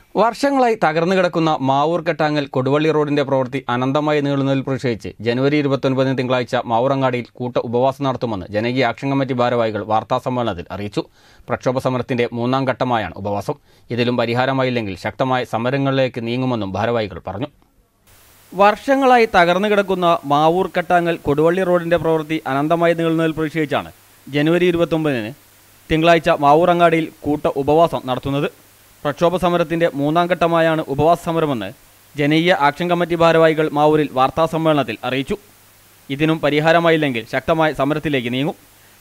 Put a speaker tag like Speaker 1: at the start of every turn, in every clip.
Speaker 1: വർഷങ്ങളായി തകർന്നു കിടക്കുന്ന മാവൂർ കെട്ടാങ്ങൽ കൊടുവള്ളി റോഡിന്റെ പ്രവൃത്തി അനന്തമായി നീളുന്നതിൽ പ്രതിഷേധിച്ച് ജനുവരി 29 തിങ്കളാഴ്ച മാവൂറങ്ങാടിയിൽ കൂട്ട ഉപവാസം നടത്തുമെന്ന് ജനകീയ ആക്ഷൻ കമ്മിറ്റി ഭാരവാഹികൾ വാർത്താസമ്മേളനത്തിൽ അറിയിച്ചു. പ്രക്ഷോഭ സമരത്തിന്റെ 3ാം ഘട്ടമായാണ് ഉപവാസം. ഇതിലും പരിഹാരമായില്ലെങ്കിൽ ശക്തമായ സമരങ്ങളിലേക്ക് നീങ്ങുമെന്നും ഭാരവാഹികൾ പറഞ്ഞു. വർഷങ്ങളായി തകർന്നു കിടക്കുന്ന മാവൂർ കെട്ടാങ്ങൽ കൊടുവള്ളി റോഡിന്റെ പ്രവൃത്തി അനന്തമായി നീളുന്നതിൽ പ്രതിഷേധിച്ചാണ് ജനുവരി 29 തിങ്കളാഴ്ച മാവൂറങ്ങാടിയിൽ കൂട്ട ഉപവാസം നടത്തുന്നത്. പ്രക്ഷോഭ സമരത്തിന്റെ 3ാം ഘട്ടമായാണ് ഉപവാസ സമരമെന്ന് ജനകീയ ആക്ഷൻ കമ്മിറ്റി ഭാരവാഹികൾ മാവൂരിൽ വാർത്താസമ്മേളനത്തിൽ അറിയിച്ചു. ഇതിനും പരിഹാരമായില്ലെങ്കിൽ ശക്തമായ സമരത്തിലേക്ക് നീങ്ങും.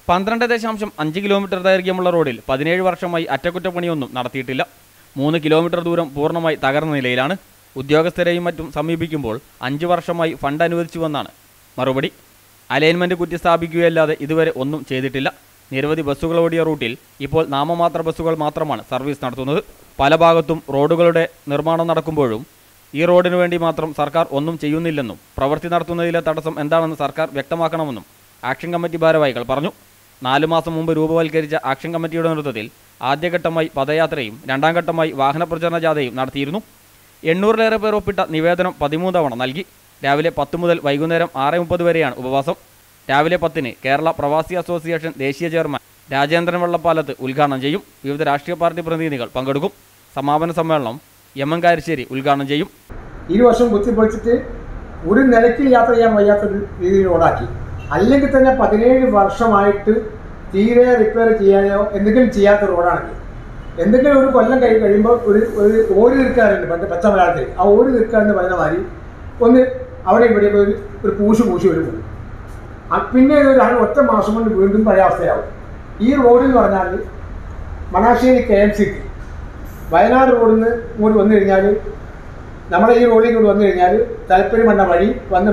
Speaker 1: 12.5 കിലോമീറ്റർ ദൈർഘ്യമുള്ള റോഡിൽ 17 വർഷമായി അറ്റകുറ്റപ്പണിയൊന്നും നടത്തിയിട്ടില്ല. 3 കിലോമീറ്റർ ദൂരം പൂർണ്ണമായി തകർന്ന നിലയിലാണ്. ഉദ്യോഗസ്ഥരെയും മറ്റും സമീപിക്കുമ്പോൾ 5 വർഷമായി ഫണ്ട് അനുവദിച്ചുവെന്നാണ് മറുപടി. അലൈൻമെന്റ് കുറ്റി സ്ഥാപിക്കുകയല്ലാതെ ഇതുവരെ ഒന്നും ചെയ്തിട്ടില്ല. നിരവധി ബസ്സുകൾ ഓടിയ റൂട്ടിൽ ഇപ്പോൾ നാമമാത്ര ബസ്സുകൾ മാത്രമാണ് സർവീസ് നടത്തുന്നത്. പല ഭാഗത്തും റോഡുകളുടെ നിർമ്മാണം നടക്കുമ്പോഴും ഈ റോഡിനു വേണ്ടി മാത്രം സർക്കാർ ഒന്നും ചെയ്യുന്നില്ലെന്നും പ്രവൃത്തി നടത്തുന്നതിലെ തടസ്സം എന്താണെന്ന് സർക്കാർ വ്യക്തമാക്കണമെന്നും ആക്ഷൻ കമ്മിറ്റി ഭാരവാഹികൾ പറഞ്ഞു. 4 മാസം മുമ്പ് രൂപവൽക്കരിച്ച ആക്ഷൻ കമ്മിറ്റിയുടെ നേതൃത്വത്തിൽ ആദ്യഘട്ടമായി പദയാത്രയും 2ാം ഘട്ടമായി വാഹന പ്രചരണ ജാഥയും നടത്തിയിരുന്നു. 800-ലേറെ പേർ ഒപ്പിട്ട നിവേദനം 13 തവണ നൽകി. രാവിലെ 10 മുതൽ വൈകുന്നേരം 6:30 വരെയാണ് ഉപവാസം. രാവിലെ 10-ന് കേരള പ്രവാസി അസോസിയേഷൻ ദേശീയ ചെയർമാൻ രാജേന്ദ്രൻ വെള്ളപ്പാലത്ത് ഉദ്ഘാടനം ചെയ്യും. വിവിധ രാഷ്ട്രീയ പാർട്ടി പ്രതിനിധികൾ പങ്കെടുക്കും. സമാപന സമ്മേളനം എം കാരശ്ശേരി ഉദ്ഘാടനം ചെയ്യും.
Speaker 2: ഈ വർഷം കുത്തിപ്പൊളിച്ചിട്ട് ഒരു നിലയ്ക്ക് യാത്ര ചെയ്യാൻ വയ്യാത്തൊരു രീതിയിൽ റോഡാക്കി. അല്ലെങ്കിൽ തന്നെ 17 വർഷമായിട്ട് തീരെ റിപ്പയർ ചെയ്യാനോ എന്തെങ്കിലും ചെയ്യാത്ത റോഡാണെങ്കിൽ എന്തെങ്കിലും ഒരു കൊല്ലം കഴിയുമ്പോൾ ഒരു ഓരി തീർക്കാറുണ്ട് പച്ച മലയാളത്തിൽ. ആ ഓരി തീർക്കാറെന്ന് പറയുന്ന മാതിരി ഒന്ന് അവിടെ ഇവിടെ ഒരു പൂശി വരും. പിന്നെ ഒരു ഒറ്റ മാസം കൊണ്ട് വീണ്ടും പഴയ അവസ്ഥയാവും. ഈ റോഡെന്ന് പറഞ്ഞാൽ മണാശ്ശേരി KMCT വയനാട് റോഡിൽ നിന്ന് ഇങ്ങോട്ട് വന്നു കഴിഞ്ഞാൽ നമ്മുടെ ഈ റോഡിൽ ഇങ്ങോട്ട് വന്നു കഴിഞ്ഞാൽ തലപ്പരിമണ്ണ വഴി വന്ന്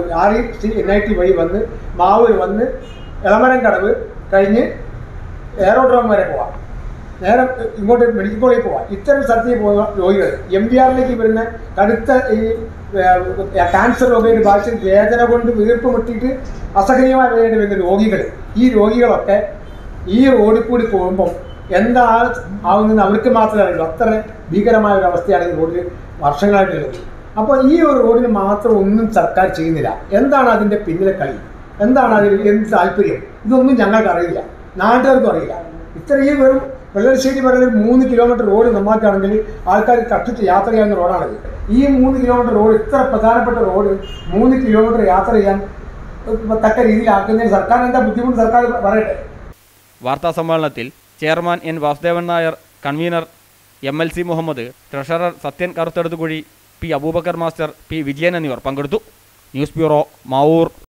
Speaker 2: NIT വഴി വന്ന് മാവൂർ വന്ന് എളമരം കടവ് കഴിഞ്ഞ് എയറോഡ്രോം വരെ പോവാം. നേരെ ഇങ്ങോട്ട് മെഡിക്കൽ കോളേജിൽ പോവാം. ഇത്തരം സ്ഥലത്തേക്ക് പോകുന്ന രോഗികൾ MBRലേക്ക് വരുന്ന കടുത്ത ഈ ക്യാൻസർ രോഗിയുടെ ബാധിച്ച് വേദന കൊണ്ട് വീർപ്പ് മുട്ടിയിട്ട് അസഹനീയമായ വേദന വരുന്ന രോഗികൾ, ഈ രോഗികളൊക്കെ ഈ റോഡിൽ കൂടി പോകുമ്പം എന്താ ആവുന്നതെന്ന് അവർക്ക് മാത്രമേ അറിയുള്ളൂ. അത്ര ഭീകരമായ ഒരു അവസ്ഥയാണ് ഈ റോഡിൽ വർഷങ്ങളായിട്ടുള്ളത്. അപ്പോൾ ഈ ഒരു റോഡിന് മാത്രം ഒന്നും സർക്കാർ ചെയ്യുന്നില്ല. എന്താണ് അതിൻ്റെ പിന്നിലെ കളി, എന്താണ് അതിൽ എന്ത് താല്പര്യം, ഇതൊന്നും ഞങ്ങൾക്ക് അറിയില്ല, നാട്ടുകാർക്കും അറിയില്ല. ഇത്രയും വെറും വെള്ളശ്ശേരി പറഞ്ഞ 3 കിലോമീറ്റർ റോഡ് നന്നാക്കുകയാണെങ്കിൽ ആൾക്കാർ കഷ്ടിച്ച് യാത്ര ചെയ്യാവുന്ന റോഡാണിത്. ഈ 3 കിലോമീറ്റർ റോഡ്, ഇത്ര പ്രധാനപ്പെട്ട റോഡ് 3 കിലോമീറ്റർ യാത്ര ചെയ്യാൻ തക്ക രീതിയിലാക്കുന്നതിന് സർക്കാർ എന്താ ബുദ്ധിമുട്ട് സർക്കാർ പറയട്ടെ.
Speaker 1: വാർത്താ സമ്മേളനത്തിൽ chairman N Vasudevan Nair, convenor MLC Muhammad, treasurer Sathyan Karuthedathukuzhi, P Aboobacker master, P Vijayan എന്നിവർ പങ്കെടുത്തു. News bureau, Mavoor.